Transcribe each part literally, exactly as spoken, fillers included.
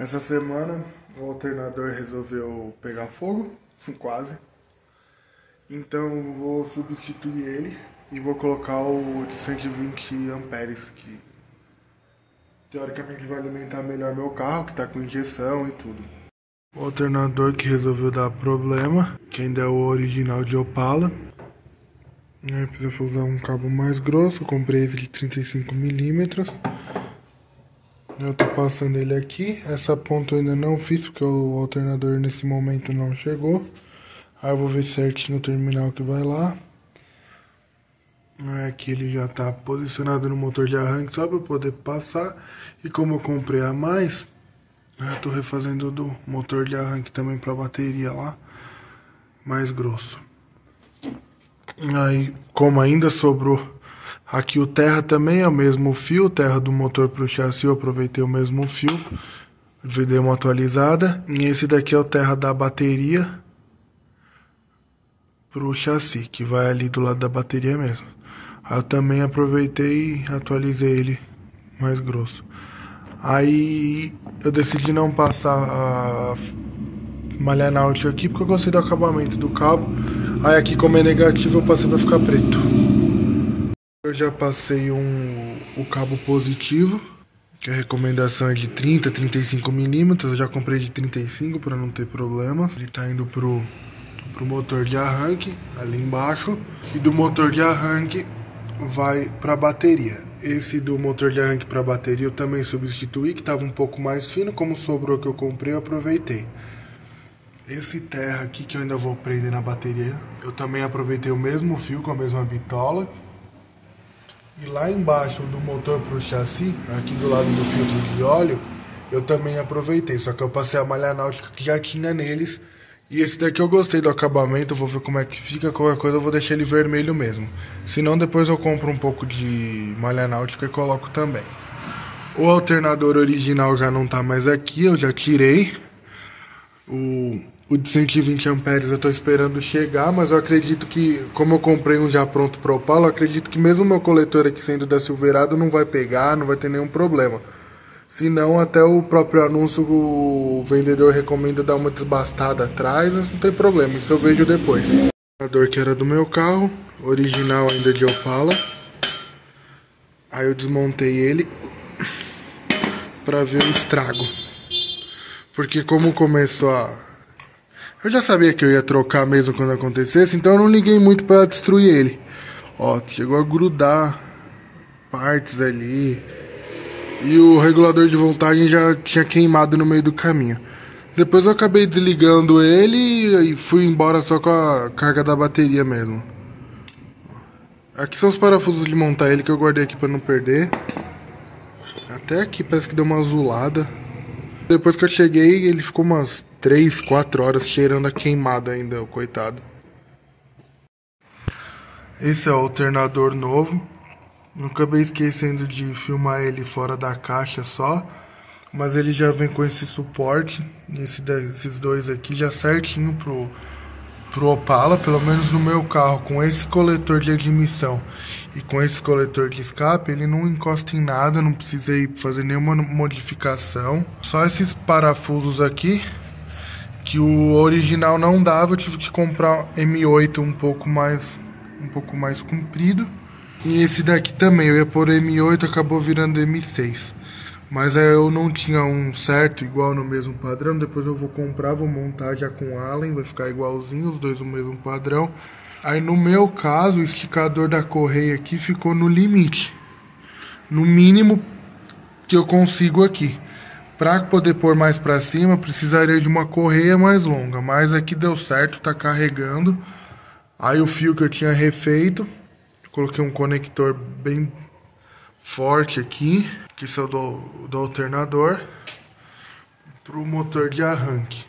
Essa semana o alternador resolveu pegar fogo, quase. Então vou substituir ele e vou colocar o de cento e vinte amperes, que teoricamente vai alimentar melhor meu carro, que tá com injeção e tudo. O alternador que resolveu dar problema, que ainda é o original de Opala. Aí precisa usar um cabo mais grosso, eu comprei esse de trinta e cinco milímetros. Eu tô passando ele aqui, essa ponta eu ainda não fiz, porque o alternador nesse momento não chegou. Aí eu vou ver certinho o terminal que vai lá. Aqui ele já tá posicionado no motor de arranque, só pra eu poder passar. E como eu comprei a mais, eu tô refazendo do motor de arranque também pra bateria lá, mais grosso. Aí, como ainda sobrou aqui o terra também, é o mesmo fio, terra do motor pro chassi, eu aproveitei o mesmo fio, dei uma atualizada. E esse daqui é o terra da bateria pro chassi, que vai ali do lado da bateria mesmo. Aí eu também aproveitei e atualizei ele mais grosso. Aí eu decidi não passar a malha náutica aqui, porque eu gostei do acabamento do cabo. Aí aqui, como é negativo, eu passei pra ficar preto. Eu já passei um, o cabo positivo, que a recomendação é de trinta, trinta e cinco milímetros. Eu já comprei de trinta e cinco para não ter problemas. Ele tá indo pro, pro motor de arranque, ali embaixo. E do motor de arranque vai pra bateria. Esse do motor de arranque pra bateria eu também substituí, que tava um pouco mais fino. Como sobrou que eu comprei, eu aproveitei. Esse terra aqui que eu ainda vou prender na bateria, eu também aproveitei o mesmo fio com a mesma bitola. E lá embaixo do motor pro chassi, aqui do lado do filtro de óleo, eu também aproveitei. Só que eu passei a malha náutica que já tinha neles. E esse daqui eu gostei do acabamento, eu vou ver como é que fica. Qualquer coisa eu vou deixar ele vermelho mesmo. Se não, depois eu compro um pouco de malha náutica e coloco também. O alternador original já não tá mais aqui, eu já tirei. O, o de cento e vinte amperes eu tô esperando chegar, mas eu acredito que, como eu comprei um já pronto para Opala, eu acredito que mesmo o meu coletor aqui sendo da Silverado não vai pegar, não vai ter nenhum problema. Se não, até o próprio anúncio o vendedor recomenda dar uma desbastada atrás, mas não tem problema, isso eu vejo depois. O alternador que era do meu carro, original ainda de Opala. Aí eu desmontei ele para ver o estrago. Porque como começou a... Eu já sabia que eu ia trocar mesmo quando acontecesse, então eu não liguei muito para destruir ele. Ó, chegou a grudar partes ali. E o regulador de voltagem já tinha queimado no meio do caminho. Depois eu acabei desligando ele e fui embora só com a carga da bateria mesmo. Aqui são os parafusos de montar ele que eu guardei aqui para não perder. Até aqui parece que deu uma azulada. Depois que eu cheguei, ele ficou umas três, quatro horas cheirando a queimado ainda, o coitado. Esse é o alternador novo. Eu acabei esquecendo de filmar ele fora da caixa só. Mas ele já vem com esse suporte, esse, esses dois aqui já certinho pro, pro Opala. Pelo menos no meu carro, com esse coletor de admissão e com esse coletor de escape, ele não encosta em nada, não precisei fazer nenhuma modificação. Só esses parafusos aqui, que o original não dava, eu tive que comprar M oito um pouco mais, um pouco mais comprido. E esse daqui também, eu ia pôr M oito, acabou virando M seis. Mas aí eu não tinha um certo igual no mesmo padrão. Depois eu vou comprar, vou montar já com Allen, vai ficar igualzinho, os dois no mesmo padrão. Aí no meu caso, o esticador da correia aqui ficou no limite, no mínimo que eu consigo aqui. Para poder pôr mais para cima, precisaria de uma correia mais longa, mas aqui deu certo, tá carregando. Aí o fio que eu tinha refeito, coloquei um conector bem forte aqui, que é o do, do alternador, pro motor de arranque.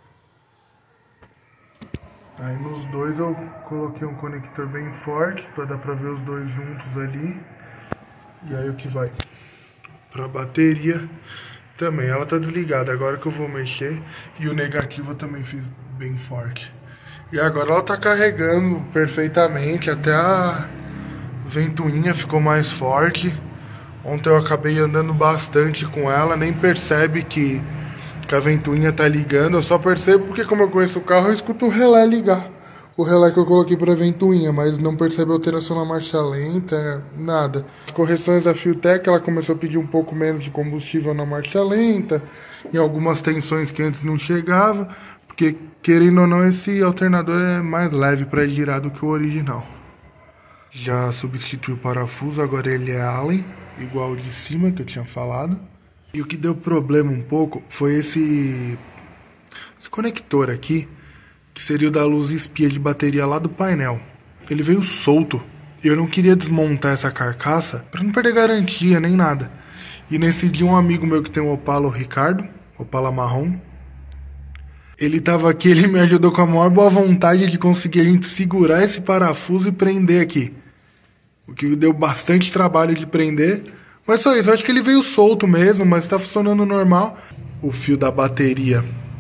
Aí nos dois eu coloquei um conector bem forte, para dar para ver os dois juntos ali. E aí o que vai pra bateria também, ela tá desligada, agora que eu vou mexer. E o negativo eu também fiz bem forte. E agora ela tá carregando perfeitamente, até a ventoinha ficou mais forte. Ontem eu acabei andando bastante com ela, nem percebe que que a ventoinha tá ligando. Eu só percebo porque, como eu conheço o carro, eu escuto o relé ligar. O relé que eu coloquei pra ventoinha, mas não percebe alteração na marcha lenta, nada. As correções da Fiotec, ela começou a pedir um pouco menos de combustível na marcha lenta, em algumas tensões que antes não chegava, porque, querendo ou não, esse alternador é mais leve para girar do que o original. Já substituiu o parafuso, agora ele é Allen, igual o de cima que eu tinha falado. E o que deu problema um pouco foi esse, esse conector aqui, que seria o da luz espia de bateria lá do painel. Ele veio solto. Eu não queria desmontar essa carcaça para não perder garantia nem nada. E nesse dia um amigo meu que tem um Opala, o Ricardo, Opala marrom, ele tava aqui, ele me ajudou com a maior boa vontade de conseguir a gente segurar esse parafuso e prender aqui. O que deu bastante trabalho de prender. Mas só isso, eu acho que ele veio solto mesmo, mas tá funcionando normal. O fio da bateria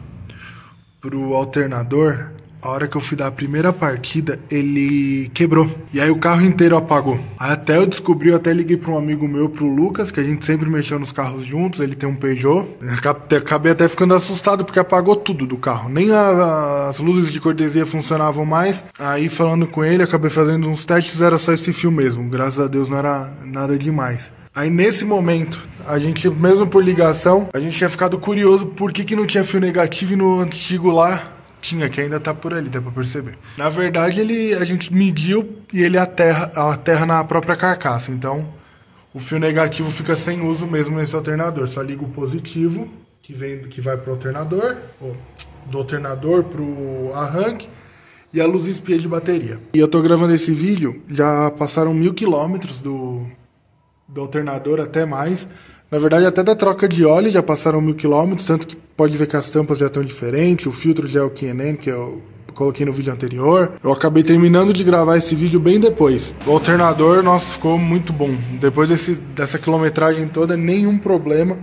pro alternador, a hora que eu fui dar a primeira partida, ele quebrou. E aí o carro inteiro apagou. Aí até eu descobri, eu até liguei para um amigo meu, pro Lucas, que a gente sempre mexeu nos carros juntos, ele tem um Peugeot. Acabei até ficando assustado, porque apagou tudo do carro. Nem a, as luzes de cortesia funcionavam mais. Aí falando com ele, acabei fazendo uns testes, era só esse fio mesmo. Graças a Deus não era nada demais. Aí nesse momento, a gente, mesmo por ligação, a gente tinha ficado curioso por que, que não tinha fio negativo e no antigo lá tinha, que ainda tá por ali, dá pra perceber. Na verdade, ele, a gente mediu e ele aterra, aterra na própria carcaça. Então, o fio negativo fica sem uso mesmo nesse alternador. Só liga o positivo, que, vem, que vai pro alternador, ou do alternador pro arranque, e a luz espia de bateria. E eu tô gravando esse vídeo, já passaram mil quilômetros do... do alternador, até mais. Na verdade, até da troca de óleo já passaram mil quilômetros, tanto que pode ver que as tampas já estão diferentes, o filtro já é o K and N, que eu coloquei no vídeo anterior. Eu acabei terminando de gravar esse vídeo bem depois. O alternador, nossa, ficou muito bom. Depois desse, dessa quilometragem toda, nenhum problema.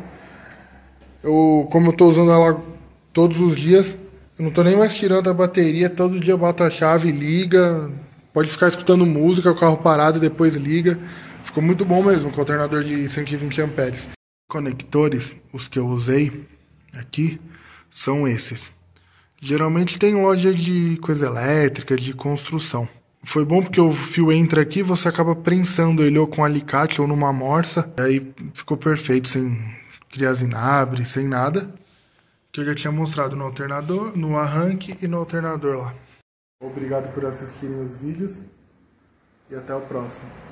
Eu, como eu tô usando ela todos os dias, eu não tô nem mais tirando a bateria, todo dia eu boto a chave, liga, pode ficar escutando música, o carro parado e depois liga. Ficou muito bom mesmo, com alternador de cento e vinte amperes. Conectores, os que eu usei aqui, são esses. Geralmente tem loja de coisa elétrica, de construção. Foi bom porque o fio entra aqui, você acaba prensando ele ou com alicate ou numa morsa. Aí ficou perfeito, sem criar zinabre, sem nada. Que eu já tinha mostrado no alternador, no arranque e no alternador lá. Obrigado por assistirem os vídeos e até o próximo.